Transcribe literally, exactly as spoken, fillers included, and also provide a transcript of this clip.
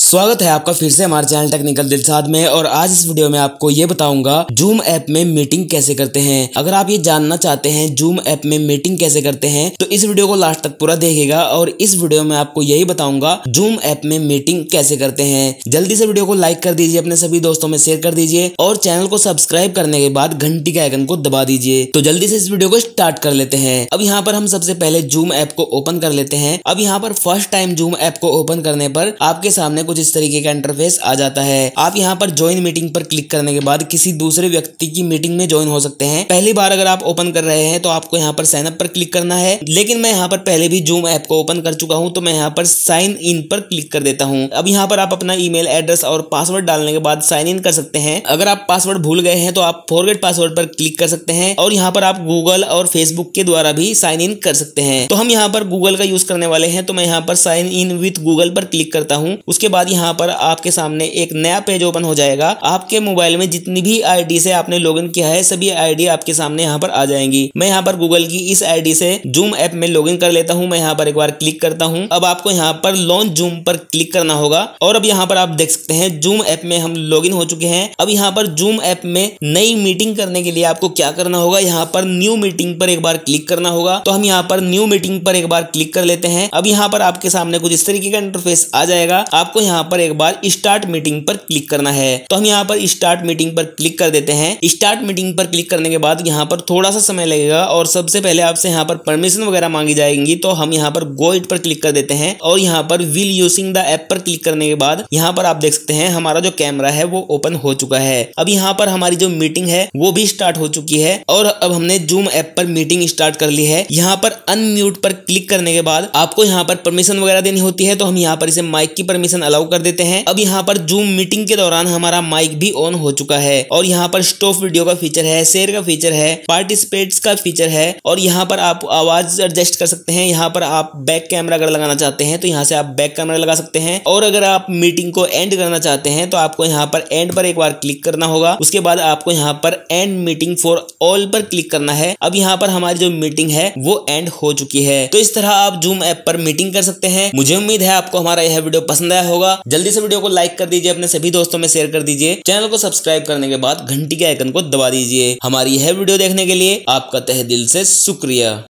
स्वागत है आपका फिर से हमारे चैनल टेक्निकल दिलसाद में। और आज इस वीडियो में आपको ये बताऊंगा जूम ऐप में मीटिंग कैसे करते हैं। अगर आप ये जानना चाहते हैं जूम ऐप में मीटिंग कैसे करते हैं तो इस वीडियो को लास्ट तक पूरा देखिएगा। और इस वीडियो में आपको यही बताऊंगा जूम ऐप में मीटिंग कैसे करते हैं। जल्दी से वीडियो को लाइक कर दीजिए, अपने सभी दोस्तों में शेयर कर दीजिए और चैनल को सब्सक्राइब करने के बाद घंटी के आइकन को दबा दीजिए। तो जल्दी से इस वीडियो को स्टार्ट कर लेते हैं। अब यहाँ पर हम सबसे पहले जूम ऐप को ओपन कर लेते हैं। अब यहाँ पर फर्स्ट टाइम जूम ऐप को ओपन करने पर आपके सामने कुछ इस तरीके का इंटरफेस आ जाता है। आप यहाँ पर ज्वाइन मीटिंग पर क्लिक करने के बाद किसी दूसरे व्यक्ति की मीटिंग में ज्वाइन हो सकते हैं। पहली बार अगर आप ओपन कर रहे हैं तो आपको यहाँ पर साइन अप पर क्लिक करना है, लेकिन मैं यहाँ पर पहले भी जूम ऐप को ओपन कर चुका हूँ तो मैं यहाँ पर साइन इन पर क्लिक कर देता हूँ। अब यहाँ पर आप अपना ईमेल एड्रेस और पासवर्ड डालने के बाद साइन इन कर सकते हैं। अगर आप पासवर्ड भूल गए हैं तो आप फॉरगेट पासवर्ड पर क्लिक कर सकते हैं और यहाँ पर आप गूगल और फेसबुक के द्वारा भी साइन इन कर सकते हैं। तो हम यहाँ पर गूगल का यूज करने वाले हैं तो मैं यहाँ पर साइन इन विथ गूगल पर क्लिक करता हूँ। उसके बाद यहाँ पर आपके सामने एक नया पेज ओपन हो जाएगा। आपके मोबाइल में जितनी भी आईडी से आपने लॉगिन किया है सभी आईडी आपके सामने यहाँ पर आ जाएंगी। मैं यहाँ पर गूगल की इस आईडी से जूम ऐप में लॉगिन कर लेता हूँ। मैं यहाँ पर एक बार क्लिक करता हूँ। अब आपको यहाँ पर लॉन्च जूम पर क्लिक करना होगा और अब यहाँ पर आप देख सकते हैं जूम ऐप में हम लॉगिन हो चुके हैं। अब यहाँ पर जूम ऐप में नई मीटिंग करने के लिए आपको क्या करना होगा, यहाँ पर न्यू मीटिंग पर एक बार क्लिक करना होगा। तो हम यहाँ पर न्यू मीटिंग पर एक बार क्लिक कर लेते हैं। अब यहाँ पर आपके सामने कुछ इस तरीके का इंटरफेस आ जाएगा। आपको यहाँ पर एक बार स्टार्ट मीटिंग पर क्लिक करना है। तो हम यहाँ पर स्टार्ट मीटिंग पर क्लिक कर देते हैं। स्टार्ट मीटिंग पर क्लिक करने के बाद यहाँ पर थोड़ा सा समय लगेगा और सबसे पहले आपसे यहाँ पर परमिशन वगैरह मांगी जाएंगी। तो हम यहाँ पर गो इट पर क्लिक कर देते हैं और यहाँ पर विल यूजिंग द ऐप पर क्लिक करने के बाद यहाँ पर आप देख सकते हैं हमारा जो कैमरा है वो ओपन हो चुका है। अब यहाँ पर हमारी जो मीटिंग है वो भी स्टार्ट हो चुकी है और अब हमने जूम ऐप पर मीटिंग स्टार्ट कर ली है। यहाँ पर अनम्यूट पर क्लिक करने के बाद आपको यहाँ पर परमिशन वगैरह देनी होती है। तो हम यहाँ पर इसे माइक की परमिशन अलाउ कर देते हैं। अब यहाँ पर जूम मीटिंग के दौरान हमारा माइक भी ऑन हो चुका है और यहाँ पर स्टॉप वीडियो का फीचर है, शेयर का फीचर है, पार्टिसिपेट्स का फीचर है और यहाँ पर आप आवाज एडजस्ट कर सकते हैं। यहाँ पर आप बैक कैमरा अगर लगाना चाहते हैं तो यहाँ से आप बैक कैमरा लगा सकते हैं और अगर आप मीटिंग को एंड करना चाहते हैं तो आपको यहाँ पर एंड पर एक बार क्लिक करना होगा। उसके बाद आपको यहाँ पर एंड मीटिंग फॉर ऑल पर क्लिक करना है। अब यहाँ पर हमारी जो मीटिंग है वो एंड हो चुकी है। तो इस तरह आप जूम ऐप पर मीटिंग कर सकते हैं। मुझे उम्मीद है आपको हमारा यह वीडियो पसंद आया होगा। जल्दी से वीडियो को लाइक कर दीजिए, अपने सभी दोस्तों में शेयर कर दीजिए, चैनल को सब्सक्राइब करने के बाद घंटी के आइकन को दबा दीजिए। हमारी यह वीडियो देखने के लिए आपका तहे दिल से शुक्रिया।